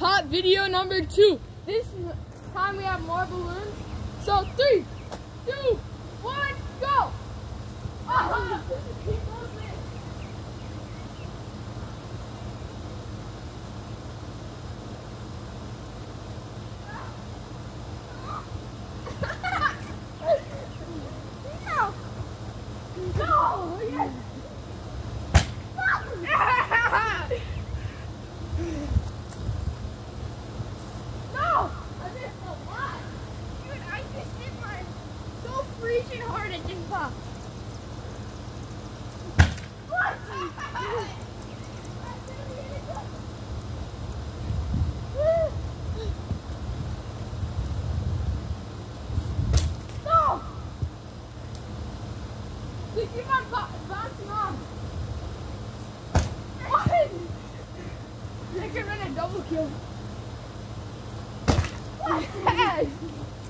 Pot video number 2. This time we have more balloons. So 3, 2, 1, go! Oh, no! Yes! Freaking hard, it didn't pop. What? No! They keep on bouncing off. What? They could run a double kill. What?